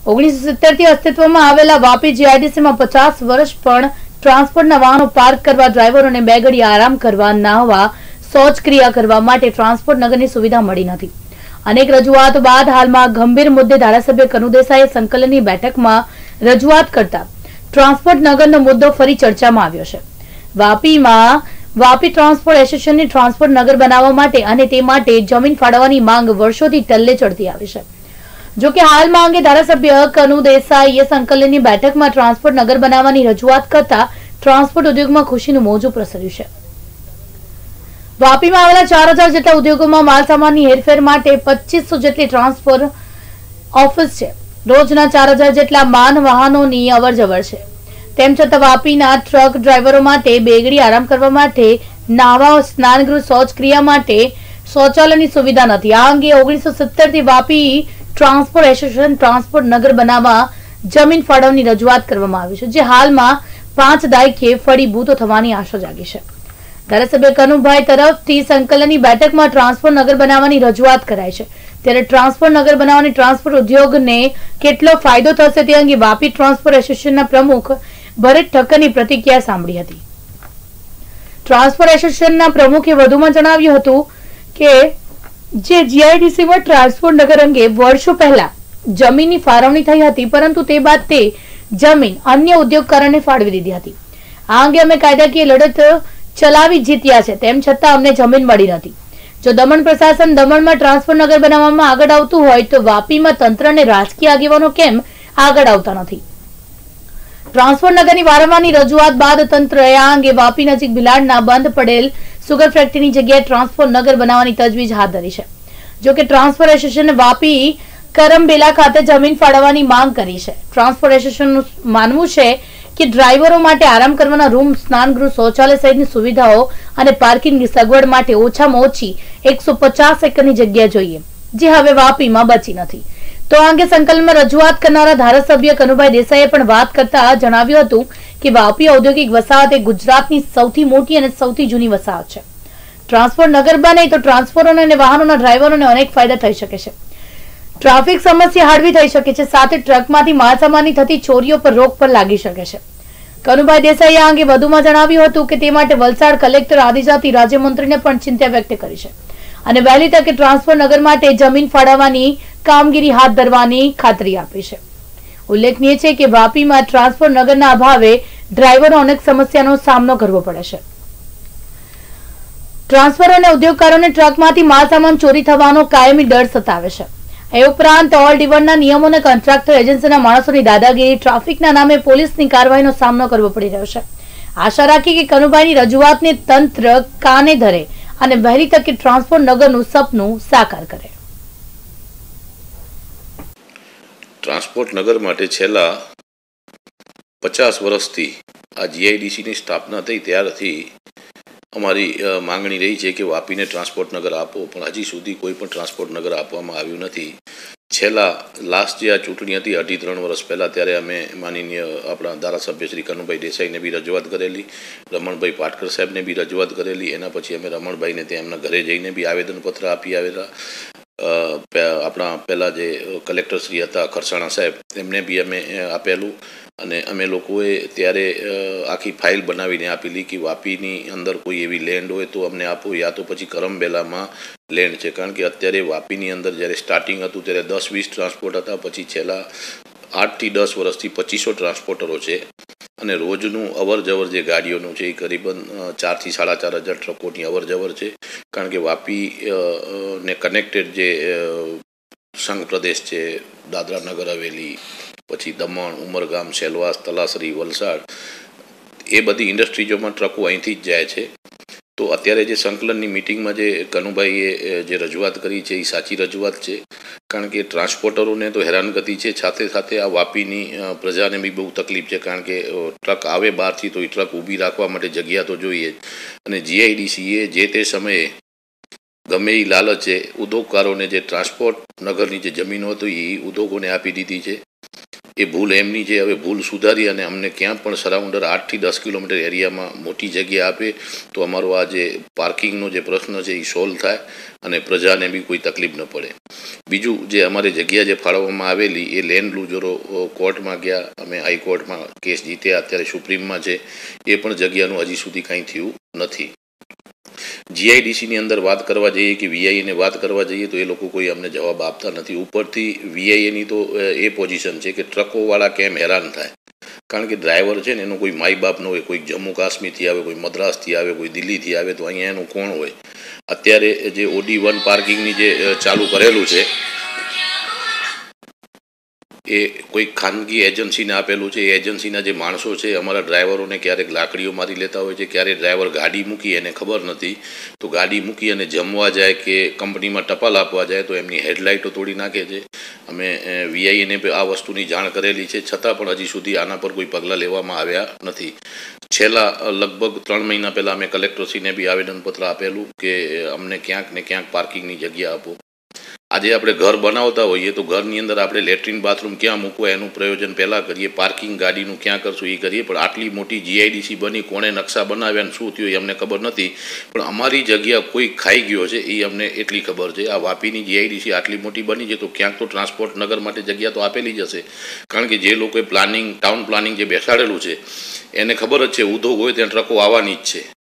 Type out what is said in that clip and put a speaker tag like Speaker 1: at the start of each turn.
Speaker 1: 1970 થી અસ્તિત્વમાં આવેલા વાપી જીઆઈડીસીમાં 50 વર્ષ પણ ટ્રાન્સપોર્ટના વાહનો પાર્ક કરવા, ડ્રાઈવરોને બે ઘડી આરામ કરવા, નાહવા, શૌચક્રિયા કરવા માટે ટ્રાન્સપોર્ટ નગરની સુવિધા મળી નથી. અનેક રજૂઆતો બાદ હાલમાં ગંભીર મુદ્દે ધારાસભ્ય કનુ દેસાઈએ સંકલનની બેઠકમાં રજૂઆત કરતા ટ્રાન્સપોર્ટ નગરનો મુદ્દો ફરી ચર્ચામાં આવ્યો છે. વાપી ટ્રાન્સપોર્ટ એસોસિએશનની ટ્રાન્સપોર્ટ નગર બનાવવા માટે અને તે માટે જમીન ફાળવવાની માંગ વર્ષોથી ટલ્લે ચડતી આવી છે. જો કે હાલમાં અંગે ધારાસભ્ય કનુ દેસાઈએ સંકલનની બેઠકમાં ટ્રાન્સપોર્ટ નગર બનાવવાની રજૂઆત કરતા ટ્રાન્સપોર્ટ ઉદ્યોગમાં ખુશીનું મોજું પ્રસર્યું છે. વાપીમાં આવેલા 4000 જેટલા ઉદ્યોગોમાં માલસામાનની હેરફેર માટે 2500 જેટલી ટ્રાન્સપોર્ટ ઓફિસ છે. રોજના 4000 જેટલા માન વાહનોની અવરજવર છે. તેમ છતાં વાપીના ટ્રક ડ્રાઈવરો માટે બેગડી આરામ કરવા માટે, નાહવા, સ્નાનગૃહ, શૌચક્રિયા માટે શૌચાલયની સુવિધા નથી. આ અંગે 1970 થી વાપી ટ્રાન્સપોર્ટ એસોસિએશન ટ્રાન્સપોર્ટ નગર બનાવવા જમીન ફાળવણી રજૂઆત કરવામાં આવી છે, જે હાલમાં 5 દાયકે ફળીભૂત થવાની આશા જાગી છે. ધારાસભ્ય કનુભાઈ તરફથી સંકલનની બેઠકમાં ટ્રાન્સપોર્ટ નગર બનાવવાની રજૂઆત કરાઈ છે. ત્યારે ટ્રાન્સપોર્ટ નગર બનાવવાની ટ્રાન્સપોર્ટ ઉદ્યોગને કેટલો ફાયદો થશે તે અંગે વાપી ટ્રાન્સપોર્ટ એસોસિએશનના પ્રમુખ ભરત ઠક્કરની પ્રતિક્રિયા સાંભળી હતી. ટ્રાન્સપોર્ટ એસોસિએશનના પ્રમુખે વધુમાં જણાવ્યું હતું કે જે જીઆઈડીસીમાં ટ્રાન્સપોર્ટ નગર અંગે વર્ષો પહેલા જમીનની ફાળવણી થઈ હતી, પરંતુ તે બાદ તે જમીન અન્ય ઉદ્યોગકારોને ફાળવી દીધી હતી. આ અંગે અમે કાયદાકીય લડત ચલાવી જીત્યા છે, તેમ છતાં અમને જમીન મળી નથી. જો દમણ પ્રશાસન દમણમાં ટ્રાન્સપોર્ટ નગર બનાવવામાં આગળ આવતું હોય તો વાપીમાં તંત્ર અને રાજકીય આગેવાનો કેમ આગળ આવતા નથી? ટ્રાન્સપોર્ટ નગરની વારંવારની રજૂઆત બાદ તંત્રએ આ અંગે વાપી નજીક ભિલાડના બંધ પડેલ સુગર ફેક્ટરીની જગ્યાએ ટ્રાન્સપોર્ટ નગર બનાવવાની તજવીજ હાથ ધરી છે. જો કે ટ્રાન્સપોર્ટ એસોસિએશને વાપી કરમબેલા ખાતે જમીન ફાળવવાની માંગ કરી છે. ટ્રાન્સપોર્ટ એસોસિએશનનું માનવું છે કે ડ્રાઈવરો માટે આરામ કરવાના રૂમ, સ્નાનગૃહ, શૌચાલય સહિતની સુવિધાઓ અને પાર્કિંગની સગવડ માટે ઓછામાં ઓછી 150 એકરની જગ્યા જોઈએ, જે હવે વાપીમાં બચી નથી. તો આ અંગે સંકલનમાં રજૂઆત કરનારા ધારાસભ્ય કનુભાઈ દેસાઈએ પણ વાત કરતા જણાવ્યું હતું કે વાપી ઔદ્યોગિક વસાહત એ ગુજરાતની સૌથી મોટી અને સૌથી જૂની વસાહત છે. ટ્રાન્સપોર્ટ નગર બને તો ટ્રાન્સપોર્ટરો અને વાહનોના ડ્રાઈવરોને અનેક ફાયદા થઈ શકે છે. ટ્રાફિક સમસ્યા હળવી થઈ શકે છે, સાથે ટ્રકમાંથી માલસામાનની થતી ચોરીઓ પર રોક પર લાગી શકે છે. કનુભાઈ દેસાઈએ આ અંગે વધુમાં જણાવ્યું હતું કે તે માટે વલસાડ કલેક્ટર આદિજાતિ રાજ્યમંત્રીને પણ ચિંતા વ્યક્ત કરી છે અને વહેલી તકે ટ્રાન્સપોર્ટ નગર માટે જમીન ફાળવવાની કામગીરી હાથ ધરવાની ખાતરી આપી છે. ઉલ્લેખનીય છે કે વાપીમાં ટ્રાન્સપોર્ટ નગરના અભાવે ડ્રાઈવરો અનેક સમસ્યાનો સામનો કરવો પડે છે. ટ્રાન્સફર અને ઉદ્યોગકારોને ટ્રકમાંથી માલસામાન ચોરી થવાનો કાયમી ડર સતાવે છે. એ ઉપરાંત ઓલ ડિવરના નિયમો અને કોન્ટ્રાક્ટર એજન્સીના માણસોની દાદાગીરી, ટ્રાફિકના નામે પોલીસની કાર્યવાહીનો સામનો કરવો પડી રહ્યો છે. આશા રાખી કે કનુભાઈની રજૂઆતને તંત્ર કાને ધરે અને વહેલી તકે ટ્રાન્સપોર્ટ નગરનું સપનું સાકાર કરે.
Speaker 2: ટ્રાન્સપોર્ટ નગર માટે છેલ્લા 50 વર્ષથી આ જીઆઈડીસીની સ્થાપના થઈ ત્યારથી અમારી માંગણી રહી છે કે વાપીને ટ્રાન્સપોર્ટ નગર આપો, પણ હજી સુધી કોઈ પણ ટ્રાન્સપોર્ટ નગર આપવામાં આવ્યું નથી. છેલ્લા લાસ્ટ જે આ ચૂંટણી હતી 2.5-3 વર્ષ પહેલાં, ત્યારે અમે માનનીય આપણા ધારાસભ્ય શ્રી કનુભાઈ દેસાઈને બી રજૂઆત કરેલી, રમણભાઈ પાટકર સાહેબને બી રજૂઆત કરેલી. એના પછી અમે રમણભાઈને ત્યાં એમના ઘરે જઈને બી આવેદનપત્ર આપી આવેલા. આપણા પહેલાં જે કલેક્ટર શ્રી હતા ખરસાણા સાહેબ, એમને બી અમે આપેલું અને અમે લોકોએ ત્યારે આખી ફાઇલ બનાવીને આપેલી કે વાપીની અંદર કોઈ એવી લેન્ડ હોય તો અમને આપો, યા તો પછી કરમબેલામાં લેન્ડ છે. કારણ કે અત્યારે વાપીની અંદર જ્યારે સ્ટાર્ટિંગ હતું ત્યારે 10-20 ટ્રાન્સપોર્ટ હતા, પછી છેલ્લા 8 થી 10 વર્ષથી 2500 ટ્રાન્સપોર્ટરો છે અને રોજનું અવર જવર જે ગાડીઓનું છે એ કરીબન 4 થી 4.5 હજાર ટ્રકોની અવર જવર છે. કારણ કે વાપી ને કનેક્ટેડ જે સંઘ પ્રદેશ છે, દાદરા નગર હવેલી, પછી દમણ, ઉમરગામ, સેલવાસ, તલાસરી, વલસાડ, એ બધી ઇન્ડસ્ટ્રીઝોમાં ટ્રકો અહીંથી જ જાય છે. તો અત્યારે જે સંકલનની મિટિંગમાં જે કનુભાઈએ જે રજૂઆત કરી છે એ સાચી રજૂઆત છે. કારણ કે ટ્રાન્સપોર્ટરોને તો હેરાનગતિ છે, સાથે સાથે આ વાપીની પ્રજાને બી બહુ તકલીફ છે. કારણ કે ટ્રક આવે બહારથી તો એ ટ્રક ઊભી રાખવા માટે જગ્યા તો જોઈએ જ. અને જીઆઈડીસીએ જે તે સમયે ગમે એ લાલચે ઉદ્યોગકારોને જે ટ્રાન્સપોર્ટ નગરની જે જમીનો હતી એ ઉદ્યોગોને આપી દીધી છે. એ ભૂલ એમની છે, હવે ભૂલ સુધારી અને અમને ક્યાં પણ સરાઉન્ડર 8 થી 10 કિલોમીટર એરિયામાં મોટી જગ્યા આપે તો અમારો આ જે પાર્કિંગનો જે પ્રશ્ન છે એ સોલ્વ થાય અને પ્રજાને બી કોઈ તકલીફ ન પડે. બીજું જે અમારી જગ્યા જે ફાળવવામાં આવેલી એ લેન્ડ લૂઝરો કોર્ટમાં ગયા, અમે હાઈકોર્ટમાં કેસ જીત્યા, અત્યારે સુપ્રીમમાં છે, એ પણ જગ્યાનું હજી સુધી કંઈ થયું નથી. જીઆઈડીસીની અંદર વાત કરવા જઈએ કે વીઆઈએને વાત કરવા જઈએ તો એ લોકો કોઈ અમને જવાબ આપતા નથી. ઉપરથી વીઆઈએની તો એ પોઝિશન છે કે ટ્રકોવાળા કેમ હેરાન થાય, કારણ કે ડ્રાઈવર છે ને એનો કોઈ માય બાપ ન હોય, કોઈ જમ્મુ કાશ્મીરથી આવે, કોઈ મદ્રાસથી આવે, કોઈ દિલ્હીથી આવે, તો અહીંયા એનું કોણ હોય? અત્યારે જે OD1 પાર્કિંગની જે ચાલુ કરેલું છે એ કોઈ ખાનગી એજન્સીને આપેલું છે. એ એજન્સીના જે માણસો છે અમારા ડ્રાઈવરોને ક્યારેક લાકડીઓ મારી લેતા હોય છે, ક્યારેક ડ્રાઈવર ગાડી મૂકી એને ખબર નથી તો ગાડી મૂકી અને જમવા જાય કે કંપનીમાં ટપાલ આપવા જાય તો એમની હેડલાઇટો તોડી નાખે છે. અમે વીઆઈને આ વસ્તુની જાણ કરેલી છે, છતાં પણ હજી સુધી આના પર કોઈ પગલાં લેવામાં આવ્યા નથી. છેલ્લા લગભગ 3 મહિના પહેલાં અમે કલેક્ટરશ્રીને બી આવેદનપત્ર આપેલું કે અમને ક્યાંક ને ક્યાંક પાર્કિંગની જગ્યા આપો. આજે આપણે ઘર બનાવતા હોઈએ તો ઘરની અંદર આપણે લેટ્રિન બાથરૂમ ક્યાં મૂકવા એનું પ્રયોજન પહેલાં કરીએ, પાર્કિંગ ગાડીનું ક્યાં કરશું એ કરીએ, પણ આટલી મોટી જીઆઈડીસી બની, કોણે નકશા બનાવ્યા અને શું થયું એ અમને ખબર નથી. પણ અમારી જગ્યા કોઈ ખાઈ ગયો છે એ અમને એટલી ખબર છે. આ વાપીની જીઆઈડીસી આટલી મોટી બની છે તો ક્યાંક તો ટ્રાન્સપોર્ટ નગર માટે જગ્યા તો આપેલી જ હશે, કારણ કે જે લોકોએ ટાઉન પ્લાનિંગ જે બેસાડેલું છે એને ખબર જ છે ઉદ્યોગ હોય ત્યાં ટ્રકો આવવાની જ છે.